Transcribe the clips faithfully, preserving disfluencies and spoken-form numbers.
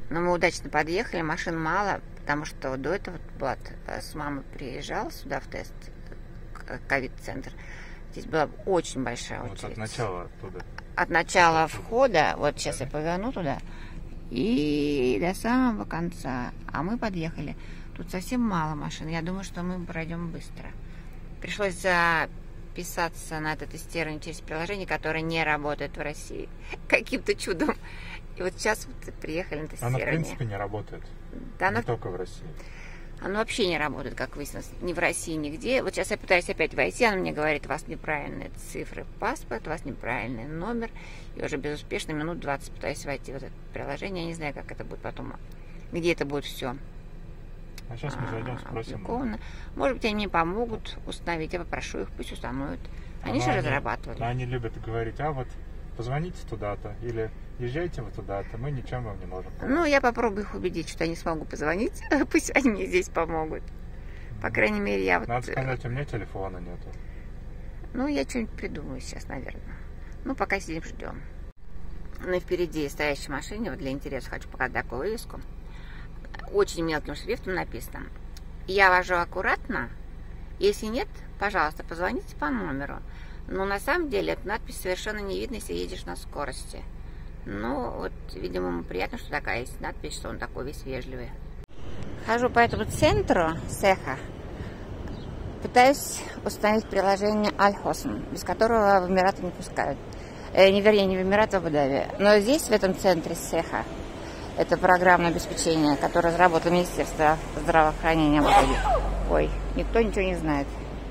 Но мы удачно подъехали, машин мало, потому что до этого Влад с мамой приезжал сюда в тест, ковид-центр. Здесь была очень большая очередь. Вот от начала оттуда. От начала входа, вот сейчас я поверну туда, и до самого конца. А мы подъехали. Тут совсем мало машин. Я думаю, что мы пройдем быстро. Пришлось записаться на это тестирование через приложение, которое не работает в России. Каким-то чудом. И вот сейчас вот приехали на тестирование. Оно, в принципе, не работает. Да, не оно... только в России. Оно вообще не работает, как выяснилось, ни в России, нигде. Вот сейчас я пытаюсь опять войти, она мне говорит, у вас неправильные цифры паспорт, у вас неправильный номер. И уже безуспешно минут двадцать пытаюсь войти в это приложение. Я не знаю, как это будет потом, где это будет все. А сейчас мы зайдем, спросим. Может быть, они мне помогут установить, я попрошу их, пусть установят. Они же разрабатывали. Они любят говорить, а вот позвоните туда-то или езжайте вы туда-то, мы ничем вам не можем помочь. Ну, я попробую их убедить, что я не смогу позвонить, пусть они мне здесь помогут. По крайней мере, я вот... Надо сказать, у меня телефона нету. Ну, я что-нибудь придумаю сейчас, наверное. Ну, пока сидим, ждем. Ну, и впереди стоящей машине, вот для интереса хочу показать такую вывеску. Очень мелким шрифтом написано. Я вожу аккуратно. Если нет, пожалуйста, позвоните по номеру. Но на самом деле эту надпись совершенно не видно, если едешь на скорости. Ну, вот, видимо, ему приятно, что такая есть надпись, что он такой весь вежливый. Хожу по этому центру Сеха. Пытаюсь установить приложение Аль-Хосн, без которого в Эмираты не пускают. Э, не, вернее, не в Эмираты, а в Абу-Даби. Но здесь, в этом центре Сеха, это программное обеспечение, которое разработало Министерство здравоохранения Абу-Даби. Ой, никто ничего не знает.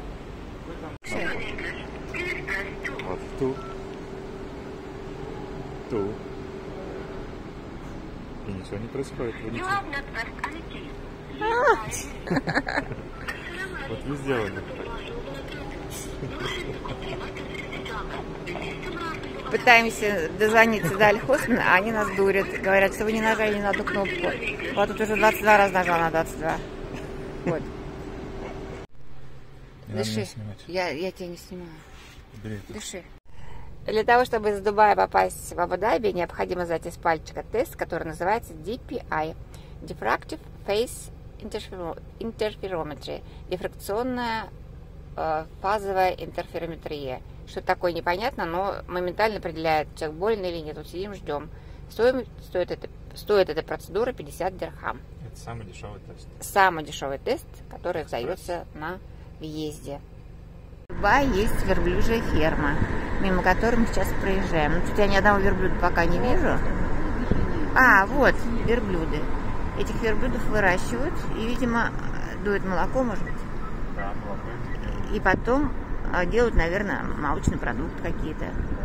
Вот ту. Ту. И ничего не происходит. Вот вы сделали. Пытаемся дозвониться до Аль-Хосн, а они нас дурят. Говорят, что вы не нажали ни на одну кнопку. Вот тут уже двадцать два раза нажал на двадцать два. Вот. Дыши. Я, я тебя не снимаю. Бери. Дыши. Для того, чтобы из Дубая попасть в Абу-Даби, необходимо сдать из пальчика тест, который называется ди пи ай. Diffractive Phase Interferometry. Дифракционная э, фазовая интерферометрия. Что такое, непонятно, но моментально определяет, человек болен или нет. Вот сидим, ждем. Стоит, стоит, это, стоит эта процедура пятьдесят дирхам. Это самый дешевый тест. Самый дешевый тест, который сдается на въезде. В Дубае есть верблюжья ферма, мимо которой мы сейчас проезжаем. Ну, тут я ни одного верблюда пока не вижу. А, вот, верблюды. Этих верблюдов выращивают и, видимо, дуют молоко, может быть. Да, молоко. И потом делают, наверное, молочный продукт какие-то.